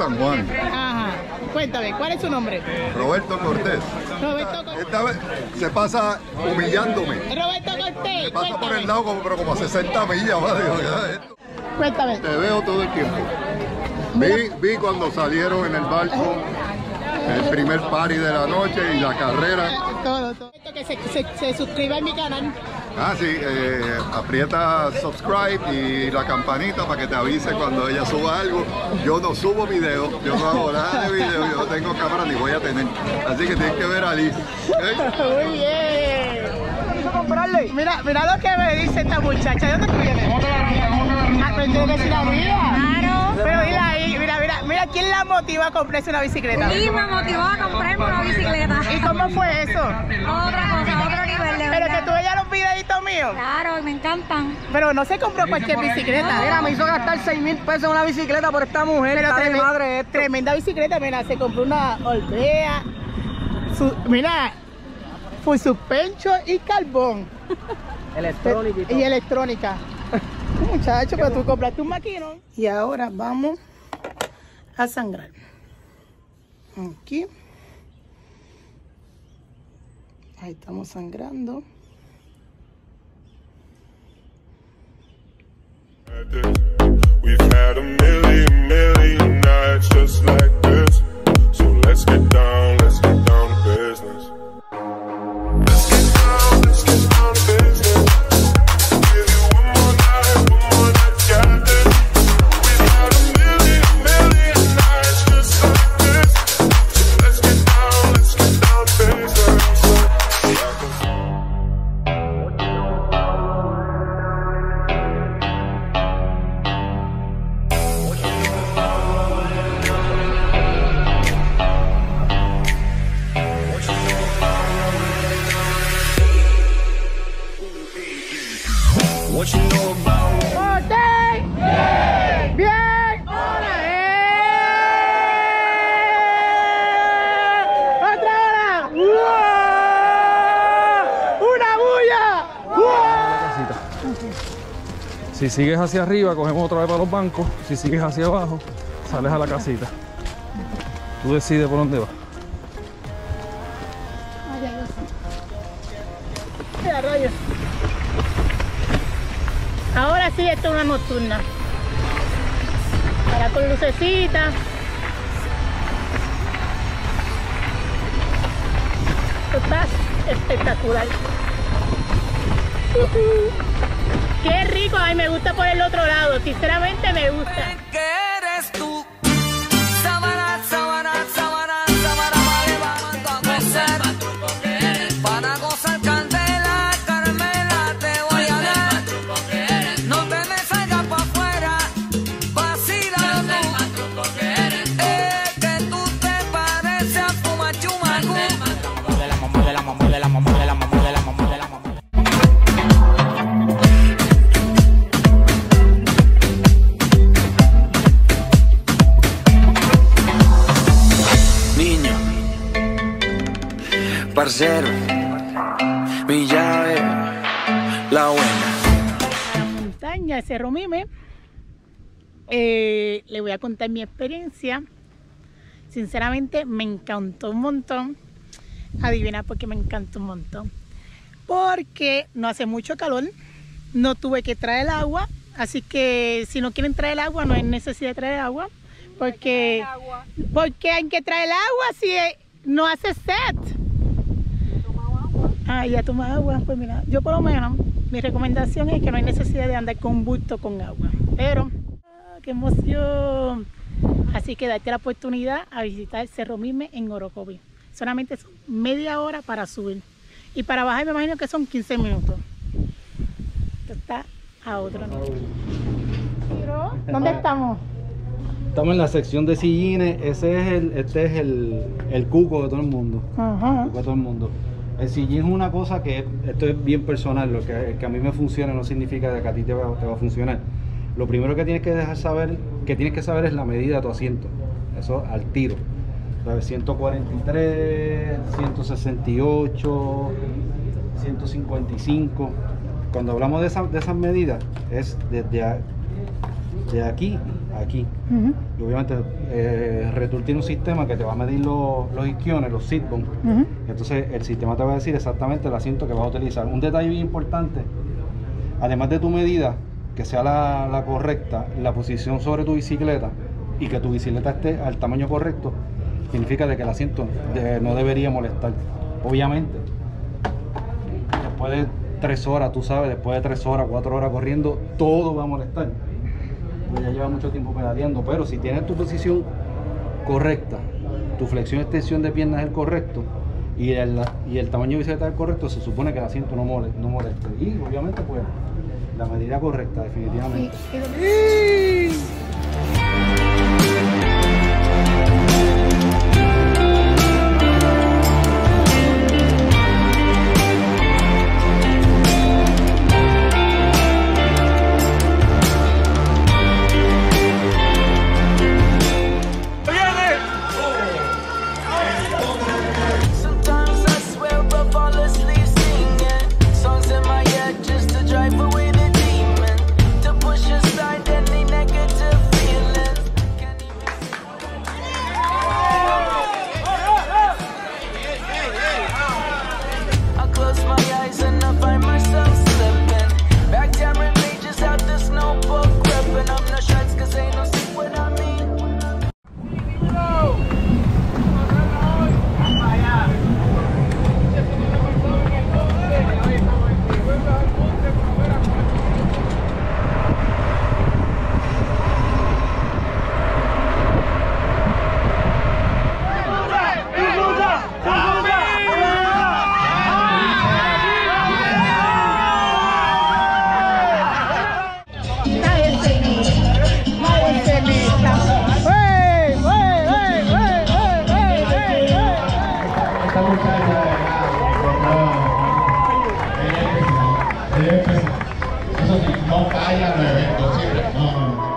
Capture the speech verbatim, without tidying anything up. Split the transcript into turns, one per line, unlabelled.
San Juan.
Ajá. Cuéntame, ¿cuál es su nombre?
Roberto Cortés.
Roberto Cortés.
Esta vez se pasa humillándome.
Roberto Cortés.
Se pasa
cuéntame.
por el lado como, pero como a sesenta millas. ¿Vale?
Cuéntame.
Te veo todo el tiempo. Vi, vi cuando salieron en el barco el primer party de la noche y la carrera.
Todo, todo. Que se, se, se suscriba a mi canal.
Ah, sí, eh, aprieta subscribe y la campanita para que te avise cuando ella suba algo. Yo no subo video, yo no hago nada de video, yo no tengo cámara ni voy a tener. Así que tienes que ver a Liz. ¿Eh?
Muy bien. Mira, mira lo que me dice esta muchacha. ¿De dónde tú vienes? Ah, pero tiene que decir la vida.
Claro.
Pero mira ahí, mira, mira, mira quién la motiva a comprarse una bicicleta.
Y me motivó a comprarme una bicicleta.
¿Y cómo fue eso?
Otra cosa, otro nivel de
Pero
verdad.
que tú veías los videitos míos.
Claro, me encantan.
Pero no se compró cualquier bicicleta.
Mira, me hizo gastar seis mil pesos en una bicicleta por esta mujer.
Pero
Está de
treme-
madre esto.
tremenda bicicleta, mira, se compró una Orbea, su, mira, full suspension y carbón.
Electrónica y todo.
Y electrónica. Muchacho, pero tú compraste un maquinón. Y ahora vamos a sangrar. Aquí. Ahí estamos sangrando.
We've had a million, million nights just like this. So let's get down, let's get down to business. Let's get down, let's get down to business. Give you one more night, one more night, got this. We've had a million, million nights just like this. So let's get down, let's get down to business.
What you know about
¡Corte! ¡Bien! ¡Bien! ¡Hora! ¡Eh! ¡Otra hora! ¡Wow! ¡Una bulla! ¡Wow!
Si sigues hacia arriba, cogemos otra vez para los bancos. Si sigues hacia abajo, sales a la casita. Tú decides por dónde vas.
Mira, rollo. Ahora sí, esto es una nocturna. Para con lucecita. Esto está espectacular. Uh-huh. Qué rico, ay, me gusta por el otro lado, sinceramente me gusta.
¿Qué eres tú? Sábana, sábana, sábana, sábana, vale, vamos a gozar. Para gozar candela, Carmela, te voy a dar. No te me salgas pa' afuera, vacila tú. Eh, que tú te pareces a Fumachumacu.
De la mamá, de la mamá, de la mamá, de la mamá, de la mamá, de la mamá.
Niño, parcero, mi llave, la buena.
Montaña de Cerro Mime. Eh, le voy a contar mi experiencia. Sinceramente me encantó un montón. Adivina por qué me encantó un montón. Porque no hace mucho calor, no tuve que traer agua, así que si no quieren traer agua no hay necesidad de traer agua. Porque, porque hay que traer agua si no hace sed. Ah, ya toma agua. Pues mira, yo por lo menos, mi recomendación es que no hay necesidad de andar con un bulto con agua. Pero, ah, qué emoción. Así que date la oportunidad a visitar Cerro Mime en Orocovi. Solamente son media hora para subir. Y para bajar me imagino que son quince minutos. Esto está a otro nivel. Pero, ¿dónde estamos?
Estamos en la sección de sillines. Ese es el, este es el, el cuco de todo el mundo.
Ajá.
El cuco de todo el mundo. El sillín es una cosa que, esto es bien personal, lo que, que a mí me funciona no significa que a ti te va, te va a funcionar. Lo primero que tienes que dejar saber, que tienes que saber es la medida de tu asiento. Eso al tiro. ciento cuarenta y tres, ciento sesenta y ocho, ciento cincuenta y cinco. Cuando hablamos de, esa, de esas medidas, es desde, a, de aquí a aquí.
Ujú,
Y obviamente eh, Retur tiene un sistema que te va a medir los, los isquiones, los seat bones.
ujú.
Entonces el sistema te va a decir exactamente el asiento que vas a utilizar. Un detalle bien importante, además de tu medida, que sea la, la correcta, la posición sobre tu bicicleta y que tu bicicleta esté al tamaño correcto, significa de que el asiento de- no debería molestar. Obviamente, después de tres horas, tú sabes, después de tres horas, cuatro horas corriendo, todo va a molestar. Pues ya lleva mucho tiempo pedaleando, pero si tienes tu posición correcta, tu flexión y extensión de piernas es el correcto y el, y el tamaño de bicicleta es el correcto, se supone que el asiento no moleste, no moleste. Y obviamente pues la medida correcta, definitivamente.
Y- y-
Sometimes I swear I fall asleep singing songs in my head just to drive away the demon, to push aside any negative feelings. Can't even I close my eyes and I find myself slipping back tearing pages out this notebook, ripping up no shreds cause ain't no see what I mean.
Nadie se limita, nadie se limita. ¡Wey, wey, wey, wey, wey, wey, wey, wey!
Esta muchacha de acá, ella es especial, ella es especial. Eso sí, no falla los eventos, siempre. No, no, no.